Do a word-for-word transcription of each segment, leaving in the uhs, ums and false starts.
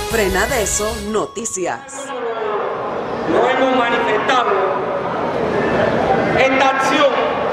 Frenadeso Noticias. Lo hemos manifestado. Esta acción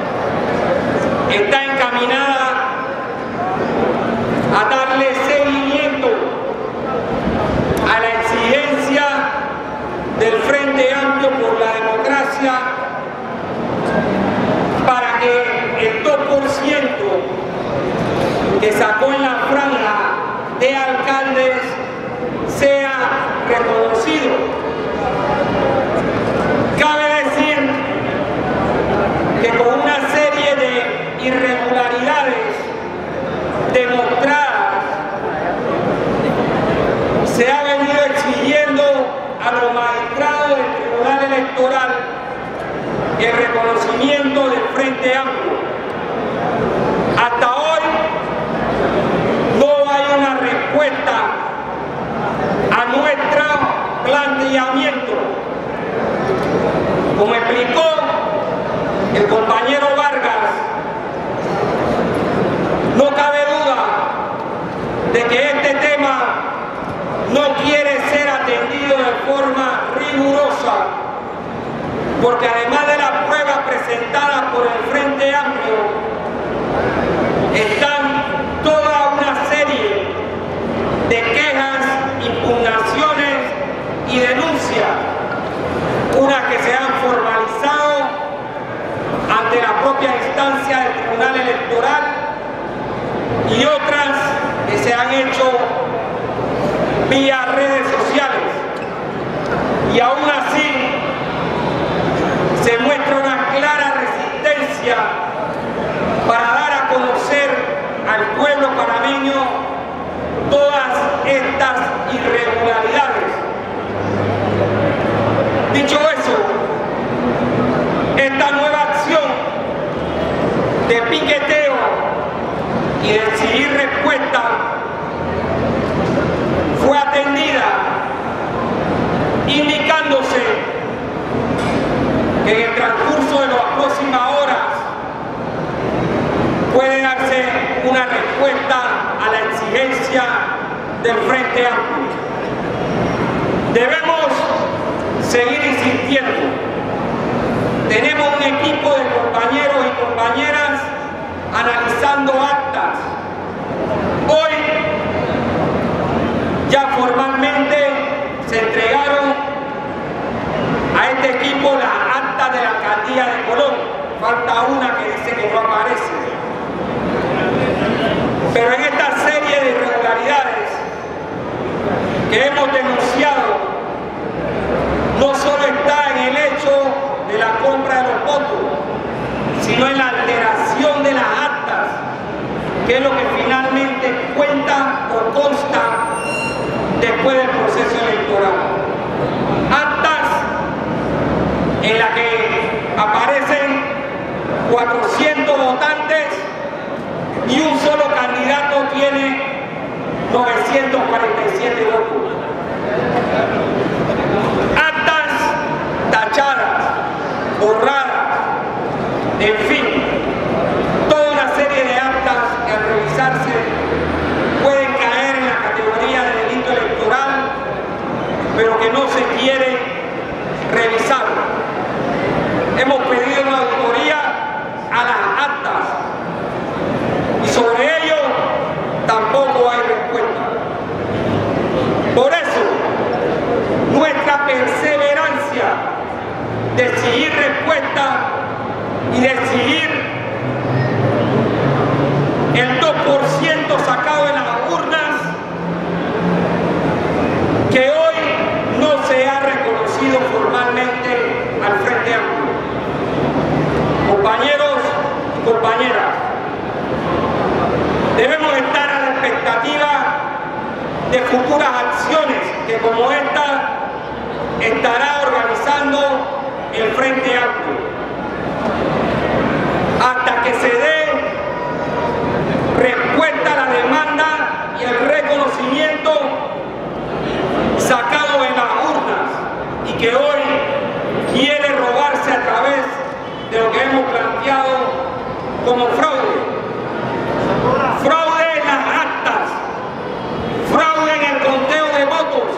está encaminada a darle seguimiento a la exigencia del Frente Amplio por la Democracia para que el dos por ciento que sacó en la franja de alcaldes sea reconocido. Cabe decir que con una serie de irregularidades demostradas se ha venido exigiendo a los magistrados del Tribunal Electoral el reconocimiento del Frente Amplio. Hasta hoy no hay una respuesta a nuestro planteamiento. Como explicó el compañero Vargas, no cabe duda de que este tema no quiere ser atendido de forma rigurosa, porque además de las pruebas presentadas por el Frente Amplio, están toda una serie de quejas, impugnaciones y denuncias, unas que se han formalizado ante la propia instancia del Tribunal Electoral y otras que se han hecho vía redes sociales. Y aún así se muestra una clara resistencia para dar a conocer al pueblo panameño todas estas irregularidades. Dicho eso, esta nueva acción de piqueteo y de exigir respuesta fue atendida indicándose que en el transcurso de las próximas horas puede darse una respuesta a la exigencia del Frente Amplio. Debemos seguir insistiendo. Tenemos un equipo de compañeros y compañeras analizando actas. Hoy ya formalmente se entregaron a este equipo las actas de la alcaldía de Colón. Falta una que dice que no aparece. Pero en esta serie de irregularidades que hemos denunciado, no solo está en el hecho de la compra de los votos, sino en la alteración de las actas, que es lo que finalmente cuenta o consta después del proceso electoral. Actas en las que aparecen cuatrocientos votantes y un solo candidato tiene novecientos cuarenta y siete votos. Actas tachadas, borradas, en fin, toda una serie de actas que al revisarse pueden caer en la categoría de delito electoral, pero que no se quiere revisar. Hemos pedido una auditoría a las actas y sobre ello tampoco hay respuesta. Por eso, nuestra perseverancia de exigir respuesta y de exigir el dos por ciento sacado de las urnas, que hoy no se ha reconocido formalmente al Frente Amplio. Compañeros y compañeras, debemos estar a la expectativa de futuras acciones que como esta estará organizando el Frente Amplio, hasta que se dé respuesta a la demanda y el reconocimiento sacado de las urnas y que hoy quiere robarse a través de lo que hemos planteado como fraude. Fraude en las actas, fraude en el conteo de votos,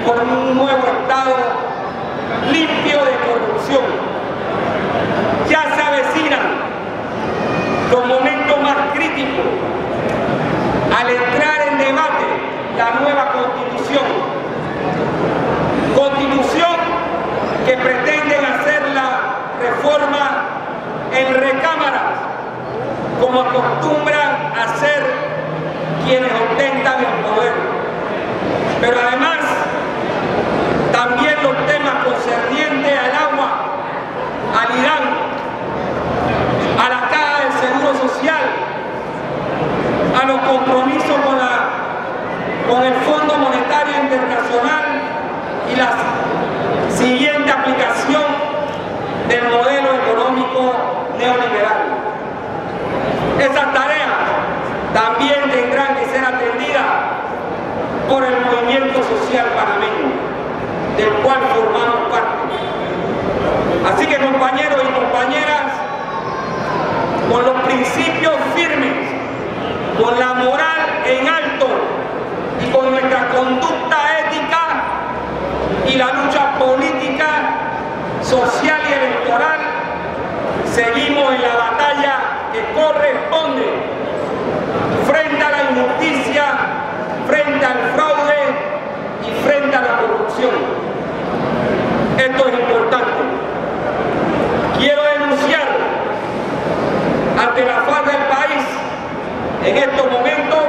por un nuevo Estado limpio de corrupción. Ya se avecinan los momentos más críticos al entrar en debate la nueva Constitución. Constitución que pretenden hacer la reforma en recámaras, como acostumbran a hacer quienes ostentan el poder. Pero además, también los temas concernientes al agua, al Irán, a la Caja del Seguro Social, a los compromisos con, la, con el Fondo Monetario Internacional y la siguiente aplicación del modelo económico neoliberal. Esas tareas también tendrán que ser atendidas por el movimiento social panameño, del cual formamos parte. Así que, compañeros y compañeras, con los principios firmes, con la moral en alto y con nuestra conducta ética y la lucha política, social y electoral, seguimos en la batalla que corresponde frente a la injusticia, frente al fraude y frente a la corrupción. Esto es importante. Quiero denunciar ante la faz del país en estos momentos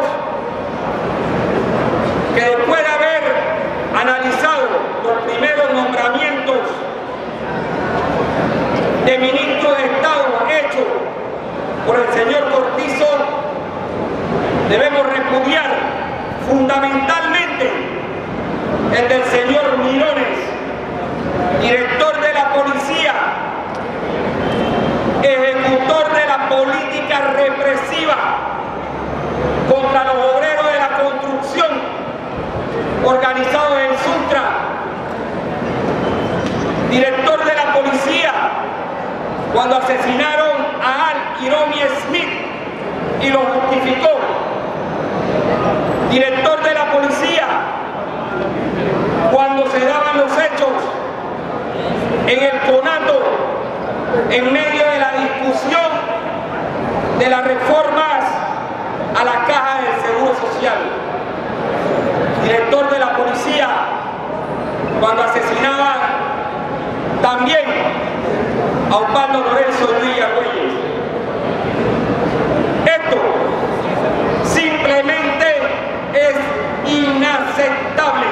que después de haber analizado los primeros nombramientos de ministro de Estado hechos por el señor Cortizo, debemos repudiar fundamentalmente el del señor Mirones, director de la policía, ejecutor de la política represiva contra los obreros de la construcción organizados en Suntra, director de la policía cuando asesinaron a Al Iromi Smith y lo justificó, director de la policía cuando se daban los hechos en el conato en medio de la discusión de las reformas a la Caja del Seguro Social, director de la policía cuando asesinaba también a Osvaldo Lorenzo Villa Güeyes. Esto simplemente es inaceptable.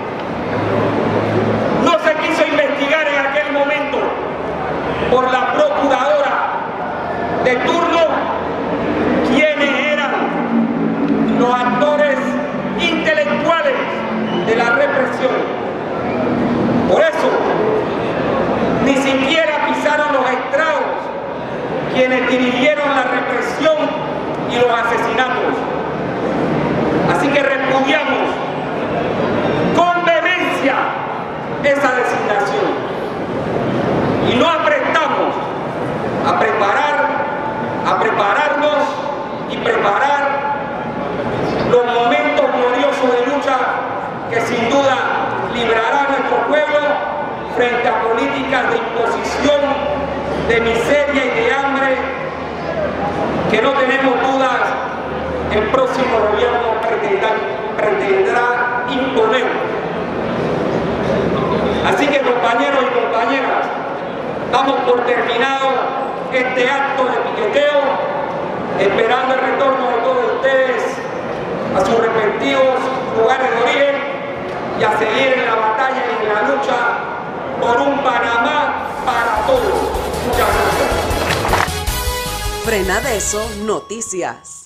No se quiso investigar en aquel momento por la procuradora de turno quiénes eran los actores intelectuales de la represión. Por eso, ni siquiera pisaron los estragos quienes dirigieron la represión y los asesinatos. Así que repudiamos con vehemencia esa designación y no aprestamos a preparar, a prepararnos y preparar los momentos gloriosos de lucha que sin duda librará a nuestro pueblo frente a políticas de imposición, de miseria y de hambre que no tenemos dudas el próximo gobierno pretenderá, pretenderá imponer. Así que, compañeros y compañeras, damos por terminado este acto de piqueteo, esperando el retorno de todos ustedes a sus respectivos lugares de origen y a seguir en la batalla y en la lucha por un Panamá para todos. Muchas gracias. Frenadeso Noticias.